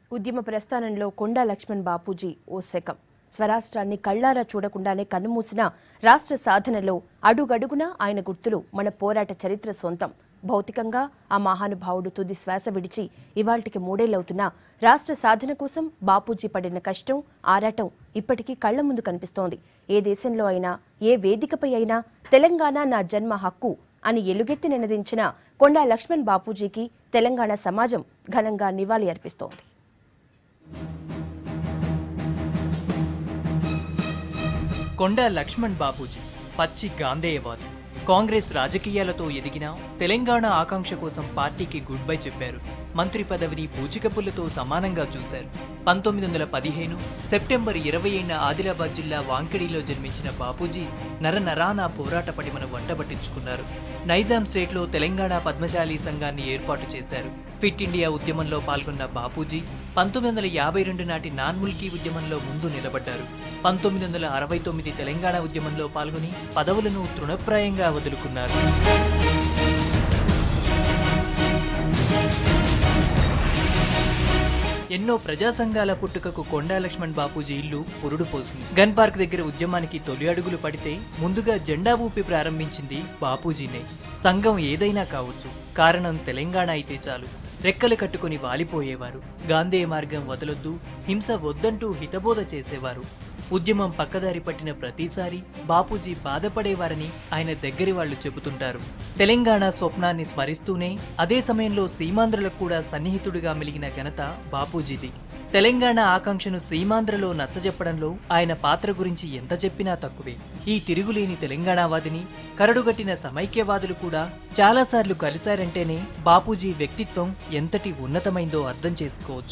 ఉద్యమ ప్రస్థానంలో కొండా లక్ష్మణ్ బాపూజీ ఓ శకం. స్వరాష్ట్రాన్ని కళ్లారా చూడకుండానే కన్నుమూసిన రాష్ట్ర సాధనలో అడుగడుగునా ఆయన గుర్తులు మన పోరాట చరిత్ర సొంతం. భౌతికంగా ఆ మహానుభావుడు తుది శ్వాస విడిచి ఇవాళ్టికి మూడేళ్లవుతున్నా రాష్ట్ర సాధన కోసం బాపూజీ పడిన కష్టం, ఆరాటం ఇప్పటికీ కళ్ల ముందు కనిపిస్తోంది. ఏ దేశంలో అయినా, ఏ వేదికపై అయినా తెలంగాణ నా జన్మ హక్కు అని ఎలుగెత్తి నినదించిన కొండా లక్ష్మణ్ బాపూజీకి తెలంగాణ సమాజం ఘనంగా నివాళి అర్పిస్తోంది. కొండా లక్ష్మణ్ బాపూజీ పచ్చి గాంధేయవాది. కాంగ్రెస్ రాజకీయాలతో ఎదిగిన తెలంగాణ ఆకాంక్ష కోసం పార్టీకి గుడ్ బై చెప్పారు. మంత్రి పదవిని పూచికపుల్లతో సమానంగా చూశారు. 1915 సెప్టెంబర్ 20న ఆదిలాబాద్ జిల్లా వాంకిడిలో జన్మించిన బాపూజీ నరనరాన పోరాట పటిమను వంటబట్టించుకున్నారు. నైజాం స్టేట్లో తెలంగాణ పద్మశాలి సంఘాన్ని ఏర్పాటు చేశారు. ఫిట్ ఇండియా ఉద్యమంలో పాల్గొన్న బాపూజీ 1952 నాటి నాన్ ముల్కీ ఉద్యమంలో ముందు నిలబడ్డారు. 1969 తెలంగాణ ఉద్యమంలో పాల్గొని పదవులను తృణప్రాయంగా వదులుకున్నారు. ఎన్నో ప్రజా సంఘాల పుట్టుకకు కొండా లక్ష్మణ్ బాపూజీ ఇల్లు పురుడు పోసింది. గన్ పార్క్ దగ్గర ఉద్యమానికి తొలి అడుగులు పడితే ముందుగా జెండా ఊపి ప్రారంభించింది బాపూజీనే. సంఘం ఏదైనా కావచ్చు, కారణం తెలంగాణ అయితే చాలు రెక్కలు కట్టుకుని వాలిపోయేవారు. గాంధేయ మార్గం వదలొద్దు, హింస వద్దంటూ హితబోధ చేసేవారు. ఉద్యమం పక్కదారి పట్టిన ప్రతిసారి బాపూజీ బాధపడేవారని ఆయన దగ్గరి వాళ్లు చెబుతుంటారు. తెలంగాణ స్వప్నాన్ని స్మరిస్తూనే అదే సమయంలో సీమాంధ్రులకు కూడా సన్నిహితుడిగా మెలిగిన ఘనత బాపూజీది. తెలంగాణ ఆకాంక్షను సీమాంధ్రలో నచ్చజెప్పడంలో ఆయన పాత్ర గురించి ఎంత చెప్పినా తక్కువే. ఈ తిరుగులేని తెలంగాణవాదిని కరడుగట్టిన సమైక్యవాదులు కూడా చాలాసార్లు కలిశారంటేనే బాపూజీ వ్యక్తిత్వం ఎంతటి ఉన్నతమైందో అర్థం చేసుకోవచ్చు.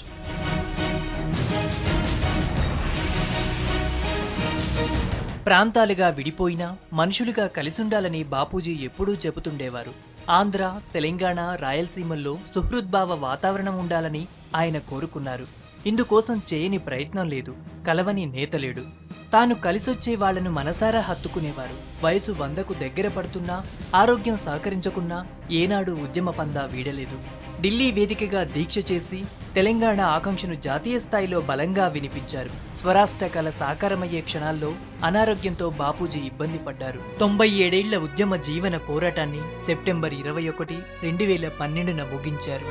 ప్రాంతాలుగా విడిపోయినా మనుషులుగా కలిసుండాలని బాపూజీ ఎప్పుడూ చెబుతుండేవారు. ఆంధ్ర, తెలంగాణ, రాయలసీమల్లో సుహృద్భావ వాతావరణం ఉండాలని ఆయన కోరుకున్నారు. ఇందుకోసం చేయని ప్రయత్నం లేదు, కలవని నేత లేడు. తాను కలిసొచ్చే వాళ్లను మనసారా హత్తుకునేవారు. వయసు 100కు దగ్గర పడుతున్నా, ఆరోగ్యం సహకరించకున్నా ఏనాడు ఉద్యమ పందా వీడలేదు. ఢిల్లీ వేదికగా దీక్ష చేసి తెలంగాణ ఆకాంక్షను జాతీయ స్థాయిలో బలంగా వినిపించారు. స్వరాష్ట్ర కళ సాకారమయ్యే క్షణాల్లో అనారోగ్యంతో బాపూజీ ఇబ్బంది పడ్డారు. 97 ఏళ్ల ఉద్యమ జీవన పోరాటాన్ని సెప్టెంబర్ 21, 2012న ముగించారు.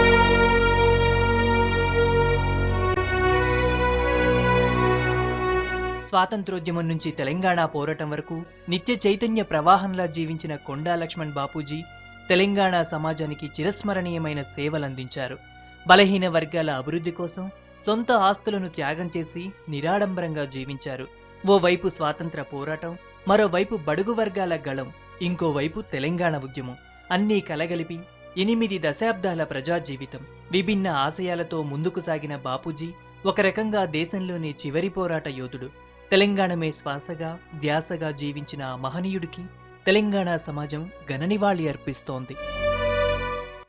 స్వాతంత్రోద్యమం నుంచి తెలంగాణ పోరాటం వరకు నిత్య చైతన్య ప్రవాహంలా జీవించిన కొండా లక్ష్మణ్ బాపూజీ తెలంగాణ సమాజానికి చిరస్మరణీయమైన సేవలందించారు. బలహీన వర్గాల అభివృద్ధి కోసం సొంత ఆస్తులను త్యాగం చేసి నిరాడంబరంగా జీవించారు. ఓవైపు స్వాతంత్ర పోరాటం, మరోవైపు బడుగు వర్గాల గళం, ఇంకోవైపు తెలంగాణ ఉద్యమం. అన్నీ కలగలిపి 8 దశాబ్దాల ప్రజా జీవితం. విభిన్న ఆశయాలతో ముందుకు సాగిన బాపూజీ ఒక రకంగా దేశంలోని చివరి పోరాట యోధుడు. తెలంగాణమే శ్వాసగా, ధ్యాసగా జీవించిన ఆ మహనీయుడికి తెలంగాణ సమాజం ఘన నివాళి అర్పిస్తోంది.